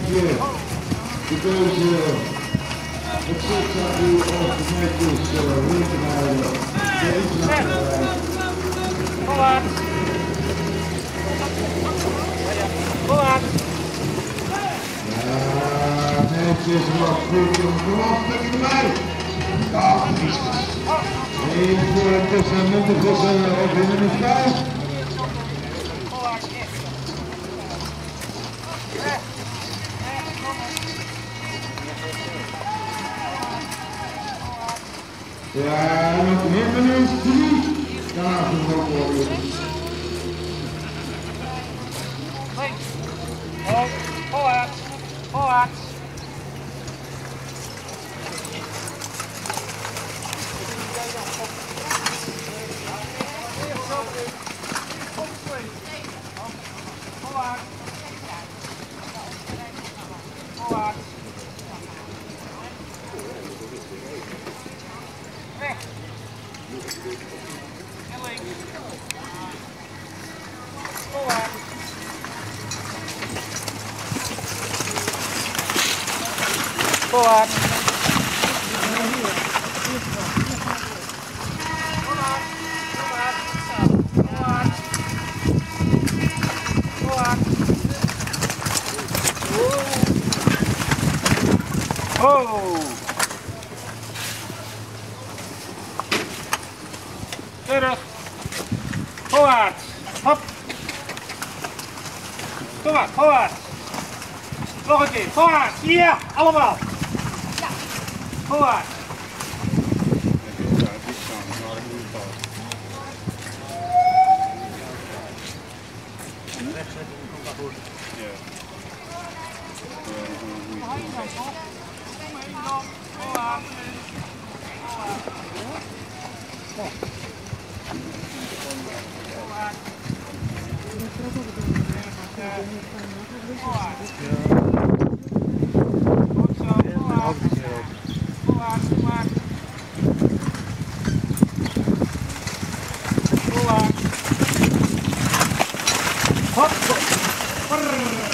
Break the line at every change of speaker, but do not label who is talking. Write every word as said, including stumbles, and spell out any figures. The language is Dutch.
je de keuze het zigzagje of netjes linkerrijden. Deze rijden.
Voorwaarts. Voorwaarts.
Ja, netjes wat goed. Kom op, stukje erbij. Ja, Christus. Even tussen Montegossen op in de vijf. Ja, nog een minuut, drie. Daar gaan we worden.
Voorwaarts. Voorwaarts. Voorwaarts. Voorwaarts. Weg. En links. Voorwaarts. Voorwaarts. Oh! Terug. Voorwaarts. Hop. Kom maar, voorwaarts. Nog een keer. Voorwaarts. Ja, allemaal. Ja. Voorwaarts. Hop, hop.